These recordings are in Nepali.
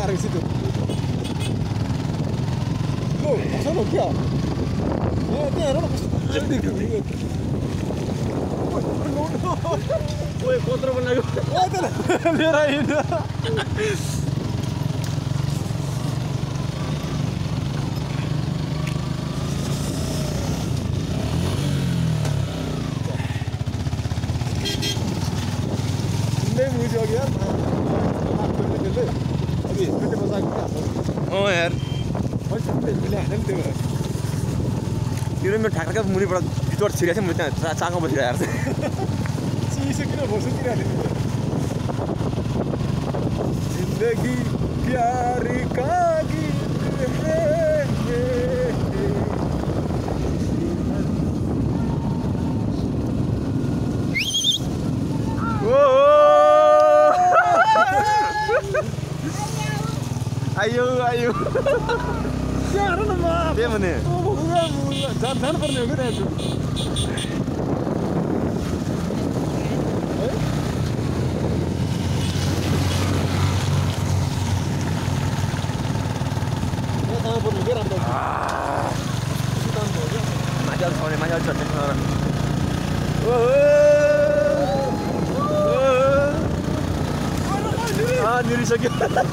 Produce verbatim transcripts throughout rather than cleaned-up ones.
लगाएर सिधो लो चलो क्या ए त्यहाँ हेर न कस्तो देख्यो ओए कोत्रो बनाएको ओ त मेरो हैन मुझे हो गया अभी बेटे मजाक क्या ओ यार यो मेरो ठाकरका मुनिबाट भित्र छिरेको छ म त्यहाँ चाङमा बसिरहेको छु चिसो किन बसिरहेको जिन्दगी प्यारी कागी आयो आयो क्या हेर न म के भने जान जान पर्ने हो क्या त्यहाँ जानु पर्ने हो क्या राम्रो माथि अलिक छाउने माथि अलिक छाउने निरिसक्यो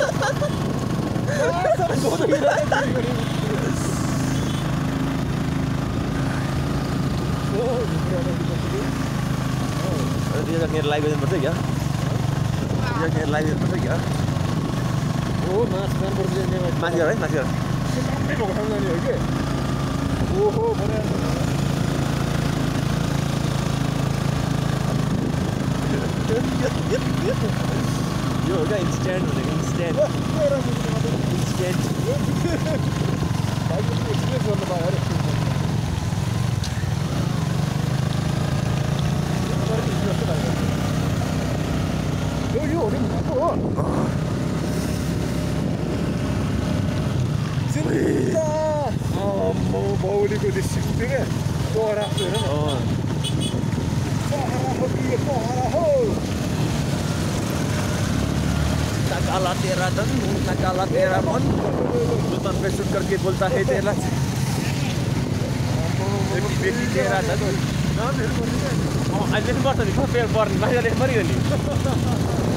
मेरो लाइभ हेर्नुपर्छ क्या मेरो लाइभ हेर्नुपर्छ क्या हो मास जानु पर्छ माथि है माथि राम्रै भएको ठाउँ जाने हो कि ओहो भने यो हो क्या इन्स्ट्यान्ट भनेको इन्स्ट्यान्ट इन्स्ट्यान्ट एक्सपिरियन्स गर्नु पायो अरे यो यो हो नि भएको हो चिन्ता बाहुलीको डिस्ट्रिक्ट थियो क्या चरा हेर न चरा हो कि चरा हो काला तेरा धन मुंह काला तेरा मन जो तन पे शूट करके बोलता है तेरा बेटी बेटी तेरा धन आज दिन बर्छ नि फेर पर्ने बाहिर लेख मरियो नि